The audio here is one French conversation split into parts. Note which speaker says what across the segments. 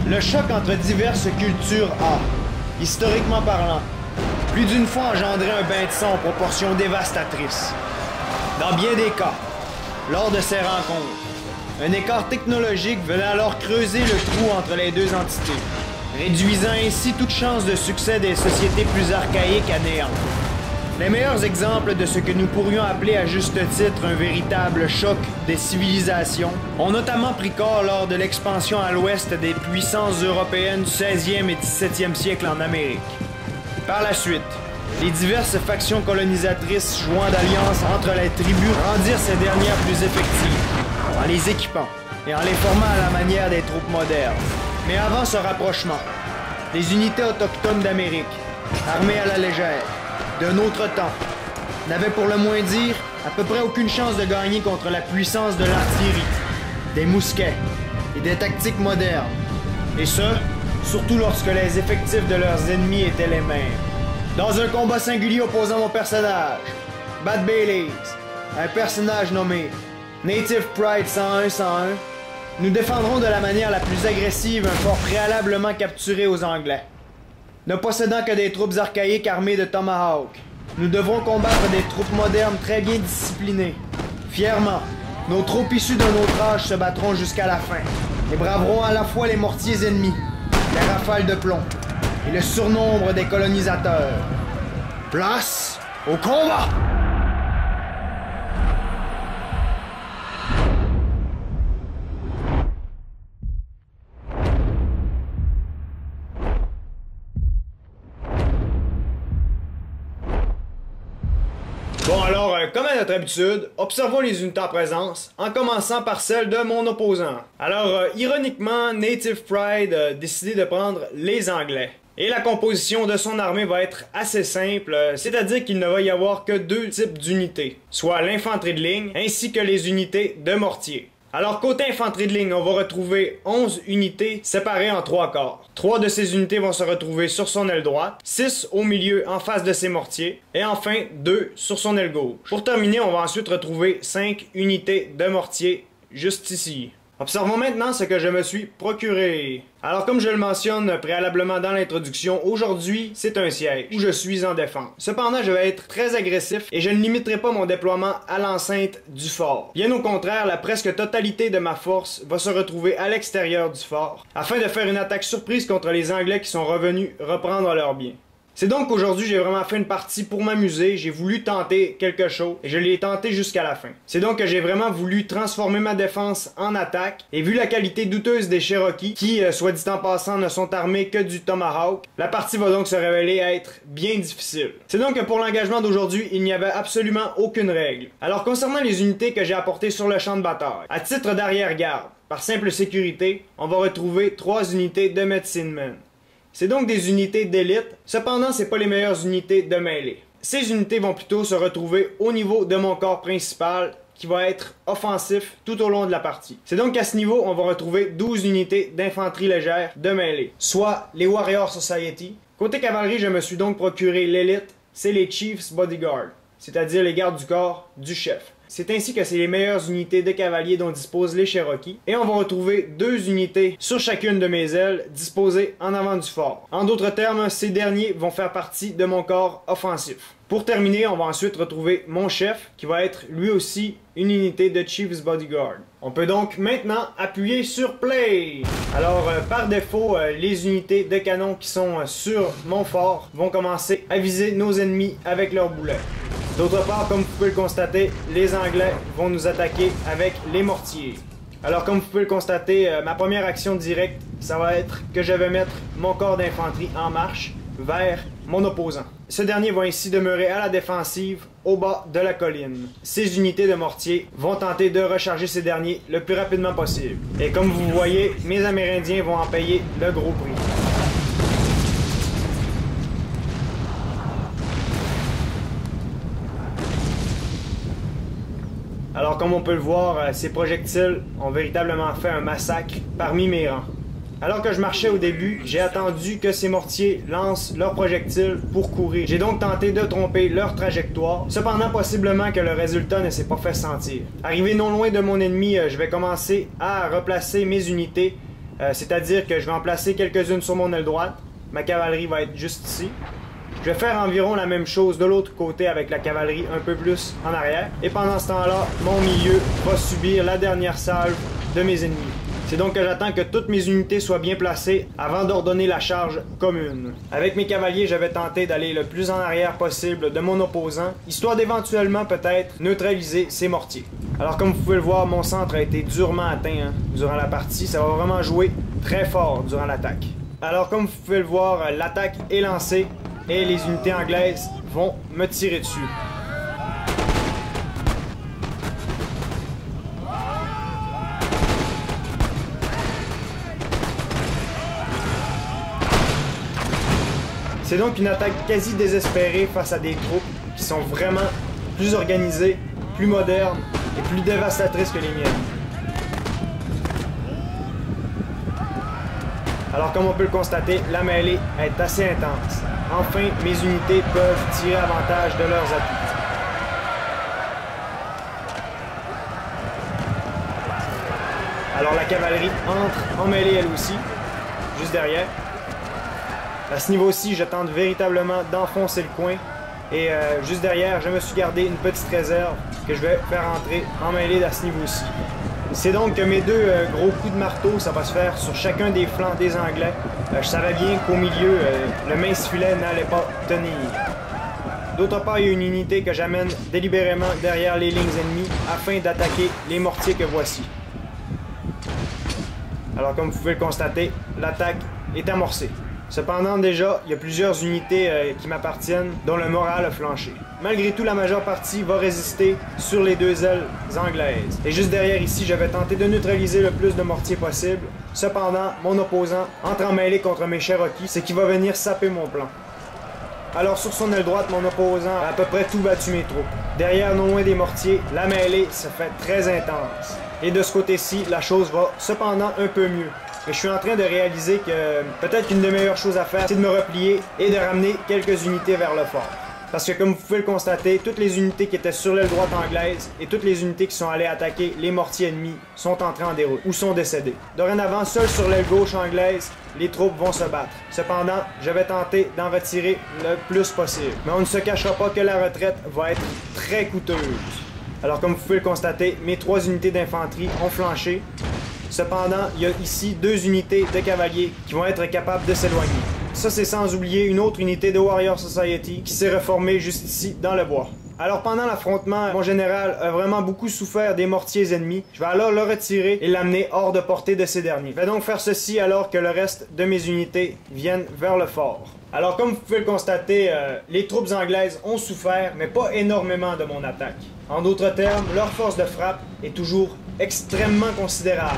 Speaker 1: Le choc entre diverses cultures a, historiquement parlant, plus d'une fois engendré un bain de sang en proportions dévastatrices. Dans bien des cas, lors de ces rencontres, un écart technologique venait alors creuser le trou entre les deux entités, réduisant ainsi toute chance de succès des sociétés plus archaïques à néant. Les meilleurs exemples de ce que nous pourrions appeler à juste titre un véritable choc des civilisations ont notamment pris corps lors de l'expansion à l'ouest des puissances européennes du 16e et 17e siècle en Amérique. Par la suite, les diverses factions colonisatrices jouant d'alliance entre les tribus rendirent ces dernières plus effectives, en les équipant et en les formant à la manière des troupes modernes. Mais avant ce rapprochement, les unités autochtones d'Amérique, armées à la légère, d'un autre temps, n'avaient pour le moins dire à peu près aucune chance de gagner contre la puissance de l'artillerie, des mousquets et des tactiques modernes. Et ce, surtout lorsque les effectifs de leurs ennemis étaient les mêmes. Dans un combat singulier opposant mon personnage, Bad Baileys, un personnage nommé Native Pride 101-101, nous défendrons de la manière la plus agressive un fort préalablement capturé aux Anglais. Ne possédant que des troupes archaïques armées de Tomahawk, nous devrons combattre des troupes modernes très bien disciplinées. Fièrement, nos troupes issues d'un autre âge se battront jusqu'à la fin et braveront à la fois les mortiers ennemis, les rafales de plomb et le surnombre des colonisateurs. Place au combat! Bon alors, comme à notre habitude, observons les unités en présence, en commençant par celle de mon opposant. Alors, ironiquement, Native Pride a décidé de prendre les Anglais. Et la composition de son armée va être assez simple, c'est-à-dire qu'il ne va y avoir que deux types d'unités, soit l'infanterie de ligne ainsi que les unités de mortier. Alors côté infanterie de ligne, on va retrouver 11 unités séparées en 3 corps. 3 de ces unités vont se retrouver sur son aile droite, 6 au milieu en face de ses mortiers, et enfin 2 sur son aile gauche. Pour terminer, on va ensuite retrouver 5 unités de mortier juste ici. Observons maintenant ce que je me suis procuré. Alors comme je le mentionne préalablement dans l'introduction, aujourd'hui c'est un siège où je suis en défense. Cependant je vais être très agressif et je ne limiterai pas mon déploiement à l'enceinte du fort. Bien au contraire, la presque totalité de ma force va se retrouver à l'extérieur du fort afin de faire une attaque surprise contre les Anglais qui sont revenus reprendre leurs biens. C'est donc qu'aujourd'hui j'ai vraiment fait une partie pour m'amuser, j'ai voulu tenter quelque chose et je l'ai tenté jusqu'à la fin. C'est donc que j'ai vraiment voulu transformer ma défense en attaque et vu la qualité douteuse des Cherokees qui, soit dit en passant, ne sont armés que du Tomahawk, la partie va donc se révéler être bien difficile. C'est donc que pour l'engagement d'aujourd'hui, il n'y avait absolument aucune règle. Alors concernant les unités que j'ai apportées sur le champ de bataille, à titre d'arrière-garde, par simple sécurité, on va retrouver 3 unités de Medicine Men. C'est donc des unités d'élite, cependant c'est pas les meilleures unités de mêlée. Ces unités vont plutôt se retrouver au niveau de mon corps principal qui va être offensif tout au long de la partie. C'est donc qu'à ce niveau, on va retrouver 12 unités d'infanterie légère de mêlée, soit les Warrior Society. Côté cavalerie, je me suis donc procuré l'élite, c'est les Chiefs Bodyguard, c'est-à-dire les gardes du corps du chef. C'est ainsi que c'est les meilleures unités de cavaliers dont disposent les Cherokees. Et on va retrouver 2 unités sur chacune de mes ailes disposées en avant du fort. En d'autres termes, ces derniers vont faire partie de mon corps offensif. Pour terminer, on va ensuite retrouver mon chef qui va être lui aussi une unité de Chief's Bodyguard. On peut donc maintenant appuyer sur Play. Alors par défaut, les unités de canon qui sont sur mon fort vont commencer à viser nos ennemis avec leurs boulets. D'autre part, comme vous pouvez le constater, les Anglais vont nous attaquer avec les mortiers. Alors comme vous pouvez le constater, ma première action directe, ça va être que je vais mettre mon corps d'infanterie en marche vers mon opposant. Ce dernier va ainsi demeurer à la défensive au bas de la colline. Ces unités de mortier vont tenter de recharger ces derniers le plus rapidement possible. Et comme vous voyez, mes Amérindiens vont en payer le gros prix. Alors comme on peut le voir, ces projectiles ont véritablement fait un massacre parmi mes rangs. Alors que je marchais au début, j'ai attendu que ces mortiers lancent leurs projectiles pour courir. J'ai donc tenté de tromper leur trajectoire, cependant possiblement que le résultat ne s'est pas fait sentir. Arrivé non loin de mon ennemi, je vais commencer à replacer mes unités c'est-à-dire que je vais en placer quelques-unes sur mon aile droite. Ma cavalerie va être juste ici. Je vais faire environ la même chose de l'autre côté avec la cavalerie un peu plus en arrière. Et pendant ce temps-là, mon milieu va subir la dernière salve de mes ennemis. C'est donc que j'attends que toutes mes unités soient bien placées avant d'ordonner la charge commune. Avec mes cavaliers, je vais tenter d'aller le plus en arrière possible de mon opposant, histoire d'éventuellement peut-être neutraliser ses mortiers. Alors comme vous pouvez le voir, mon centre a été durement atteint durant la partie. Ça va vraiment jouer très fort durant l'attaque. Alors comme vous pouvez le voir, l'attaque est lancée et les unités anglaises vont me tirer dessus. C'est donc une attaque quasi désespérée face à des troupes qui sont vraiment plus organisées, plus modernes et plus dévastatrices que les miennes. Alors comme on peut le constater, la mêlée est assez intense. Enfin, mes unités peuvent tirer avantage de leurs appuis. Alors la cavalerie entre en mêlée elle aussi, juste derrière. À ce niveau-ci, je tente véritablement d'enfoncer le coin. Et juste derrière, je me suis gardé une petite réserve que je vais faire entrer en mêlée à ce niveau-ci. C'est donc que mes deux gros coups de marteau, ça va se faire sur chacun des flancs des Anglais. Je savais bien qu'au milieu, le mince filet n'allait pas tenir. D'autre part, il y a une unité que j'amène délibérément derrière les lignes ennemies afin d'attaquer les mortiers que voici. Alors comme vous pouvez le constater, l'attaque est amorcée. Cependant, déjà, il y a plusieurs unités qui m'appartiennent, dont le moral a flanché. Malgré tout, la majeure partie va résister sur les deux ailes anglaises. Et juste derrière ici, je vais tenter de neutraliser le plus de mortiers possible. Cependant, mon opposant entre en mêlée contre mes Cherokees, ce qui va venir saper mon plan. Alors sur son aile droite, mon opposant a à peu près tout battu mes troupes. Derrière, non loin des mortiers, la mêlée se fait très intense. Et de ce côté-ci, la chose va cependant un peu mieux. Et je suis en train de réaliser que peut-être qu'une des meilleures choses à faire, c'est de me replier et de ramener quelques unités vers le fort. Parce que comme vous pouvez le constater, toutes les unités qui étaient sur l'aile droite anglaise et toutes les unités qui sont allées attaquer les mortiers ennemis sont entrées en déroute ou sont décédées. Dorénavant, seul sur l'aile gauche anglaise, les troupes vont se battre. Cependant, je vais tenter d'en retirer le plus possible. Mais on ne se cachera pas que la retraite va être très coûteuse. Alors comme vous pouvez le constater, mes 3 unités d'infanterie ont flanché. Cependant, il y a ici 2 unités de cavaliers qui vont être capables de s'éloigner. Ça, c'est sans oublier une autre unité de Warrior Society qui s'est reformée juste ici, dans le bois. Alors pendant l'affrontement, mon général a vraiment beaucoup souffert des mortiers ennemis. Je vais alors le retirer et l'amener hors de portée de ces derniers. Je vais donc faire ceci alors que le reste de mes unités viennent vers le fort. Alors comme vous pouvez le constater, les troupes anglaises ont souffert, mais pas énormément de mon attaque. En d'autres termes, leur force de frappe est toujours extrêmement considérable.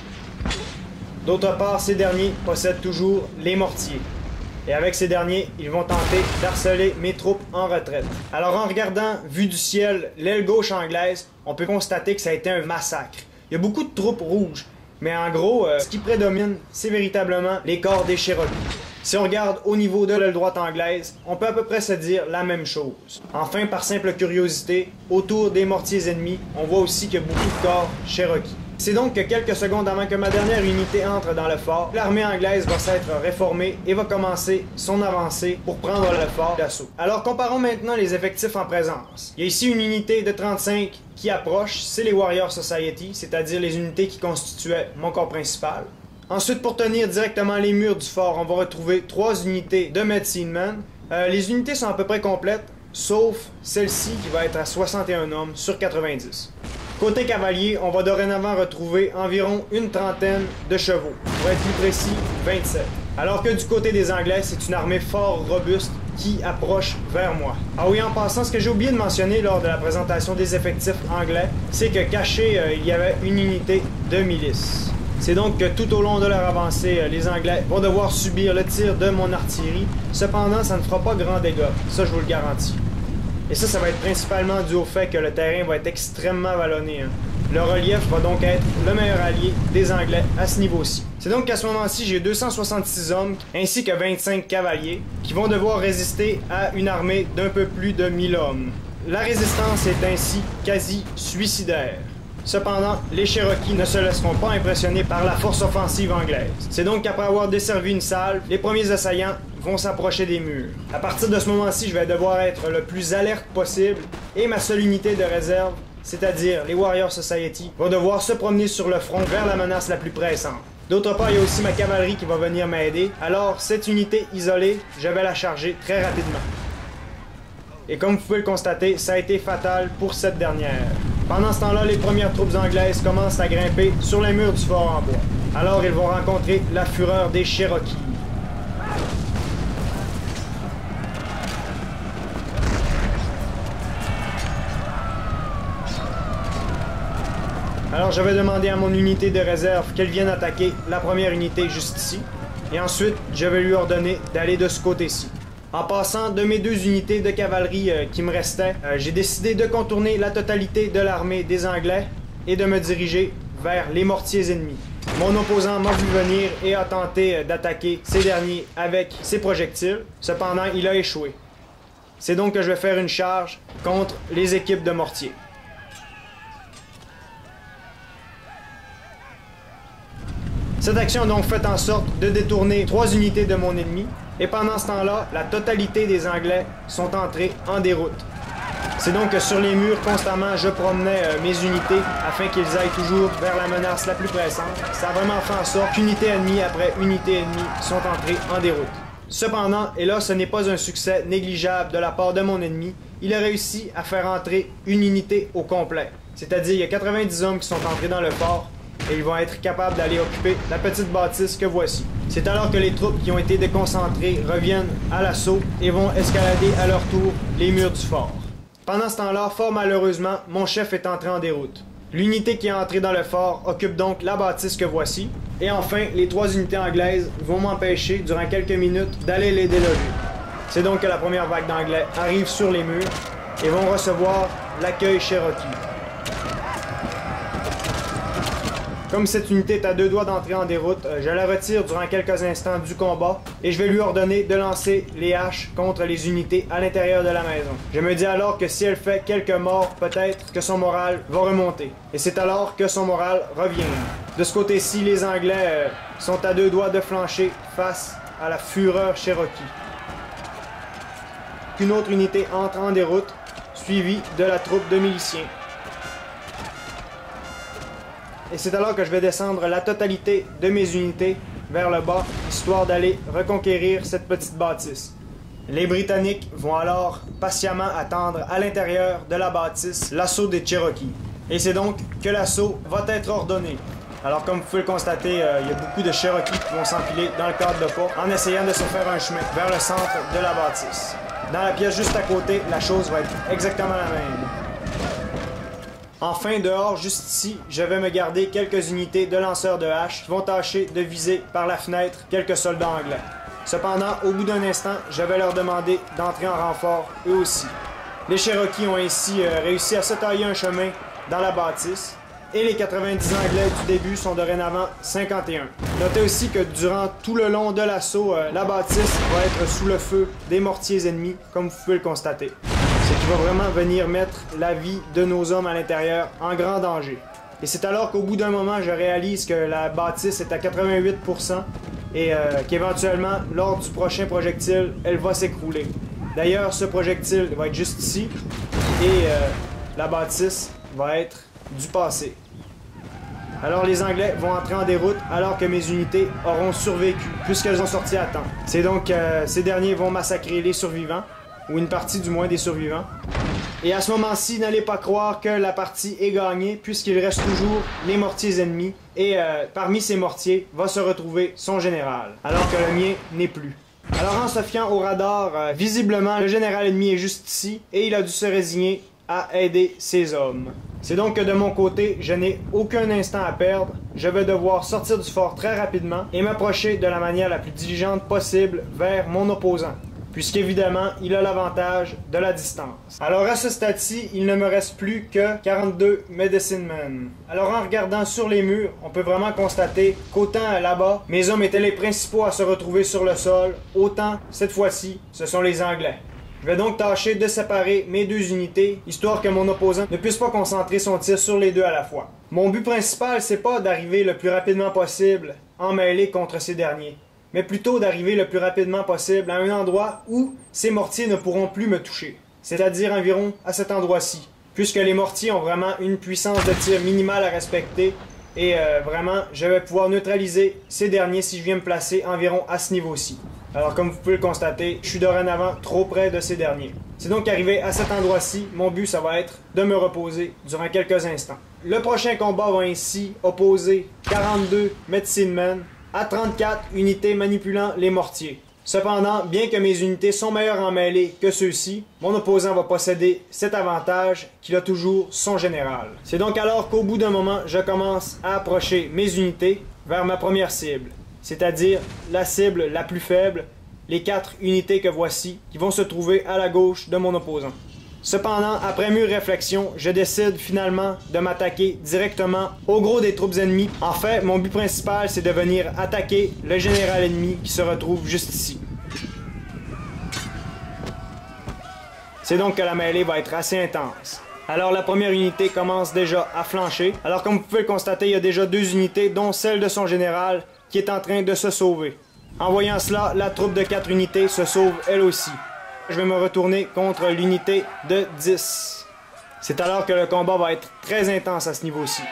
Speaker 1: D'autre part, ces derniers possèdent toujours les mortiers. Et avec ces derniers, ils vont tenter d'harceler mes troupes en retraite. Alors en regardant, vue du ciel, l'aile gauche anglaise, on peut constater que ça a été un massacre. Il y a beaucoup de troupes rouges, mais en gros, ce qui prédomine, c'est véritablement les corps des Cherokees. Si on regarde au niveau de l'aile droite anglaise, on peut à peu près se dire la même chose. Enfin, par simple curiosité, autour des mortiers ennemis, on voit aussi qu'il y a beaucoup de corps Cherokees. C'est donc que quelques secondes avant que ma dernière unité entre dans le fort, l'armée anglaise va s'être réformée et va commencer son avancée pour prendre le fort d'assaut. Alors comparons maintenant les effectifs en présence. Il y a ici une unité de 35 qui approche, c'est les Warrior Society, c'est-à-dire les unités qui constituaient mon corps principal. Ensuite, pour tenir directement les murs du fort, on va retrouver 3 unités de Medicine Men. Les unités sont à peu près complètes, sauf celle-ci qui va être à 61 hommes sur 90. Côté cavalier, on va dorénavant retrouver environ une trentaine de chevaux. Pour être plus précis, 27. Alors que du côté des Anglais, c'est une armée fort robuste qui approche vers moi. Ah oui, en passant, ce que j'ai oublié de mentionner lors de la présentation des effectifs anglais, c'est que caché, il y avait une unité de milice. C'est donc que tout au long de leur avancée, les Anglais vont devoir subir le tir de mon artillerie. Cependant, ça ne fera pas grand dégât. Ça, je vous le garantis. Et ça va être principalement dû au fait que le terrain va être extrêmement vallonné. Le relief va donc être le meilleur allié des Anglais à ce niveau-ci. C'est donc qu'à ce moment-ci, j'ai 266 hommes ainsi que 25 cavaliers qui vont devoir résister à une armée d'un peu plus de 1000 hommes. La résistance est ainsi quasi suicidaire. Cependant, les Cherokees ne se laisseront pas impressionner par la force offensive anglaise. C'est donc qu'après avoir desservi une salve, les premiers assaillants vont s'approcher des murs. À partir de ce moment-ci, je vais devoir être le plus alerte possible et ma seule unité de réserve, c'est-à-dire les Warrior Society, va devoir se promener sur le front vers la menace la plus pressante. D'autre part, il y a aussi ma cavalerie qui va venir m'aider, alors cette unité isolée, je vais la charger très rapidement. Et comme vous pouvez le constater, ça a été fatal pour cette dernière. Pendant ce temps-là, les premières troupes anglaises commencent à grimper sur les murs du fort en bois. Alors ils vont rencontrer la fureur des Cherokees. Alors je vais demander à mon unité de réserve qu'elle vienne attaquer la première unité juste ici. Et ensuite, je vais lui ordonner d'aller de ce côté-ci. En passant de mes deux unités de cavalerie qui me restaient, j'ai décidé de contourner la totalité de l'armée des Anglais et de me diriger vers les mortiers ennemis. Mon opposant m'a vu venir et a tenté d'attaquer ces derniers avec ses projectiles. Cependant, il a échoué. C'est donc que je vais faire une charge contre les équipes de mortiers. Cette action a donc fait en sorte de détourner 3 unités de mon ennemi, et pendant ce temps-là, la totalité des Anglais sont entrés en déroute. C'est donc que sur les murs, constamment, je promenais mes unités afin qu'ils aillent toujours vers la menace la plus pressante. Ça a vraiment fait en sorte qu'unité ennemie après unité ennemie sont entrés en déroute. Cependant, et là ce n'est pas un succès négligeable de la part de mon ennemi, il a réussi à faire entrer une unité au complet. C'est-à-dire il y a 90 hommes qui sont entrés dans le fort, et ils vont être capables d'aller occuper la petite bâtisse que voici. C'est alors que les troupes qui ont été déconcentrées reviennent à l'assaut et vont escalader à leur tour les murs du fort. Pendant ce temps-là, fort malheureusement, mon chef est entré en déroute. L'unité qui est entrée dans le fort occupe donc la bâtisse que voici. Et enfin, les 3 unités anglaises vont m'empêcher, durant quelques minutes, d'aller les déloger. C'est donc que la première vague d'Anglais arrive sur les murs et vont recevoir l'accueil Cherokee. Comme cette unité est à 2 doigts d'entrer en déroute, je la retire durant quelques instants du combat et je vais lui ordonner de lancer les haches contre les unités à l'intérieur de la maison. Je me dis alors que si elle fait quelques morts, peut-être que son moral va remonter. Et c'est alors que son moral revient. De ce côté-ci, les Anglais sont à 2 doigts de flancher face à la fureur Cherokee. Une autre unité entre en déroute, suivie de la troupe de miliciens. Et c'est alors que je vais descendre la totalité de mes unités vers le bas, histoire d'aller reconquérir cette petite bâtisse. Les Britanniques vont alors patiemment attendre à l'intérieur de la bâtisse l'assaut des Cherokees. Et c'est donc que l'assaut va être ordonné. Alors comme vous pouvez le constater, il y a beaucoup de Cherokees qui vont s'empiler dans le cadre de pas en essayant de se faire un chemin vers le centre de la bâtisse. Dans la pièce juste à côté, la chose va être exactement la même. Enfin, dehors, juste ici, je vais me garder quelques unités de lanceurs de haches qui vont tâcher de viser par la fenêtre quelques soldats anglais. Cependant, au bout d'un instant, je vais leur demander d'entrer en renfort eux aussi. Les Cherokees ont ainsi réussi à se tailler un chemin dans la bâtisse et les 90 Anglais du début sont dorénavant 51. Notez aussi que durant tout le long de l'assaut, la bâtisse va être sous le feu des mortiers ennemis, comme vous pouvez le constater. Ce qui va vraiment venir mettre la vie de nos hommes à l'intérieur en grand danger. Et c'est alors qu'au bout d'un moment, je réalise que la bâtisse est à 88% et qu'éventuellement, lors du prochain projectile, elle va s'écrouler. D'ailleurs, ce projectile va être juste ici et la bâtisse va être du passé. Alors les Anglais vont entrer en déroute alors que mes unités auront survécu puisqu'elles ont sorti à temps. C'est donc ces derniers vont massacrer les survivants, ou une partie du moins des survivants. Et à ce moment-ci, n'allez pas croire que la partie est gagnée puisqu'il reste toujours les mortiers ennemis et parmi ces mortiers va se retrouver son général, alors que le mien n'est plus. Alors en se fiant au radar, visiblement le général ennemi est juste ici et il a dû se résigner à aider ses hommes. C'est donc que de mon côté, je n'ai aucun instant à perdre. Je vais devoir sortir du fort très rapidement et m'approcher de la manière la plus diligente possible vers mon opposant, puisqu'évidemment, il a l'avantage de la distance. Alors à ce stade-ci, il ne me reste plus que 42 Medicine Men. Alors en regardant sur les murs, on peut vraiment constater qu'autant là-bas, mes hommes étaient les principaux à se retrouver sur le sol, autant, cette fois-ci, ce sont les Anglais. Je vais donc tâcher de séparer mes deux unités, histoire que mon opposant ne puisse pas concentrer son tir sur les deux à la fois. Mon but principal, c'est pas d'arriver le plus rapidement possible en mêlée contre ces derniers, mais plutôt d'arriver le plus rapidement possible à un endroit où ces mortiers ne pourront plus me toucher, c'est-à-dire environ à cet endroit-ci, puisque les mortiers ont vraiment une puissance de tir minimale à respecter, et vraiment, je vais pouvoir neutraliser ces derniers si je viens me placer environ à ce niveau-ci. Alors comme vous pouvez le constater, je suis dorénavant trop près de ces derniers. C'est donc arrivé à cet endroit-ci, mon but ça va être de me reposer durant quelques instants. Le prochain combat va ainsi opposer 42 Medicine Men à 34 unités manipulant les mortiers. Cependant, bien que mes unités sont meilleures en mêlée que ceux-ci, mon opposant va posséder cet avantage qu'il a toujours son général. C'est donc alors qu'au bout d'un moment, je commence à approcher mes unités vers ma première cible, c'est-à-dire la cible la plus faible, les 4 unités que voici, qui vont se trouver à la gauche de mon opposant. Cependant, après mûre réflexion, je décide finalement de m'attaquer directement au gros des troupes ennemies. En fait, mon but principal, c'est de venir attaquer le général ennemi qui se retrouve juste ici. C'est donc que la mêlée va être assez intense. Alors la première unité commence déjà à flancher. Alors comme vous pouvez le constater, il y a déjà 2 unités, dont celle de son général, qui est en train de se sauver. En voyant cela, la troupe de 4 unités se sauve elle aussi. Je vais me retourner contre l'unité de 10. C'est alors que le combat va être très intense à ce niveau-ci.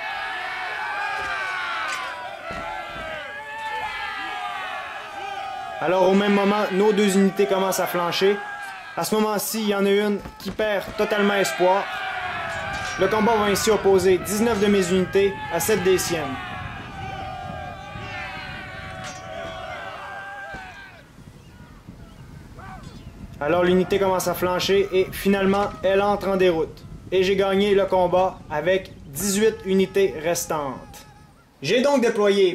Speaker 1: Alors au même moment, nos 2 unités commencent à flancher. À ce moment-ci, il y en a une qui perd totalement espoir. Le combat va ainsi opposer 19 de mes unités à 7 des siennes. Alors l'unité commence à flancher et finalement elle entre en déroute. Et j'ai gagné le combat avec 18 unités restantes. J'ai donc déployé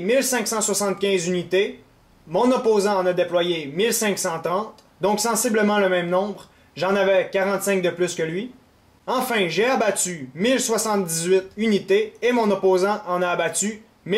Speaker 1: 1575 unités. Mon opposant en a déployé 1530, donc sensiblement le même nombre. J'en avais 45 de plus que lui. Enfin, j'ai abattu 1078 unités et mon opposant en a abattu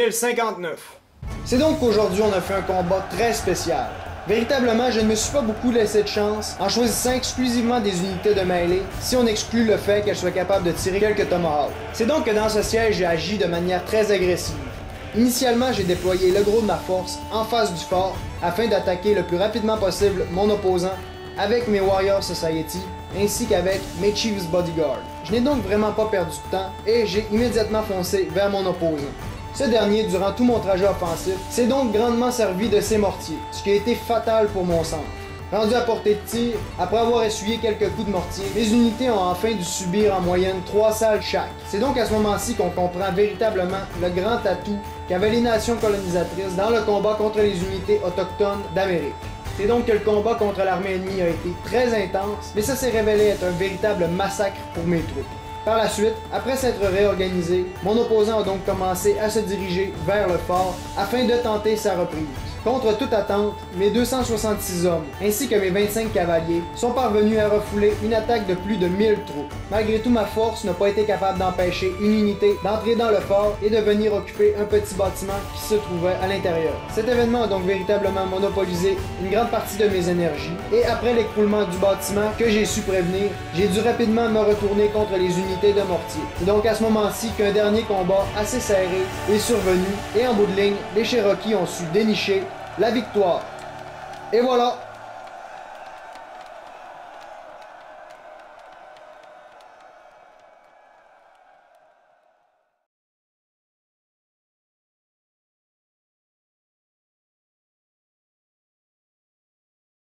Speaker 1: 1059. C'est donc qu'aujourd'hui on a fait un combat très spécial. Véritablement, je ne me suis pas beaucoup laissé de chance en choisissant exclusivement des unités de mêlée si on exclut le fait qu'elles soient capables de tirer quelques tomahawks. C'est donc que dans ce siège, j'ai agi de manière très agressive. Initialement, j'ai déployé le gros de ma force en face du fort afin d'attaquer le plus rapidement possible mon opposant avec mes Warrior Society ainsi qu'avec mes Chiefs Bodyguard. Je n'ai donc vraiment pas perdu de temps et j'ai immédiatement foncé vers mon opposant. Ce dernier, durant tout mon trajet offensif, s'est donc grandement servi de ses mortiers, ce qui a été fatal pour mon centre. Rendu à portée de tir, après avoir essuyé quelques coups de mortier, mes unités ont enfin dû subir en moyenne 3 salles chaque. C'est donc à ce moment-ci qu'on comprend véritablement le grand atout qu'avaient les nations colonisatrices dans le combat contre les unités autochtones d'Amérique. C'est donc que le combat contre l'armée ennemie a été très intense, mais ça s'est révélé être un véritable massacre pour mes troupes. Par la suite, après s'être réorganisé, mon opposant a donc commencé à se diriger vers le fort afin de tenter sa reprise. Contre toute attente, mes 266 hommes ainsi que mes 25 cavaliers sont parvenus à refouler une attaque de plus de 1000 troupes. Malgré tout, ma force n'a pas été capable d'empêcher une unité d'entrer dans le fort et de venir occuper un petit bâtiment qui se trouvait à l'intérieur. Cet événement a donc véritablement monopolisé une grande partie de mes énergies et après l'écroulement du bâtiment que j'ai su prévenir, j'ai dû rapidement me retourner contre les unités de mortier. C'est donc à ce moment-ci qu'un dernier combat assez serré est survenu et en bout de ligne, les Cherokees ont su dénicher la victoire. Et voilà,